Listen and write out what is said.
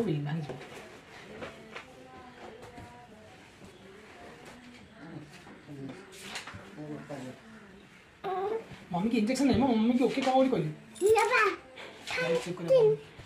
또 민망해져. Mummy की injection नहीं, mummy की ओके कहाँ और कोई? पापा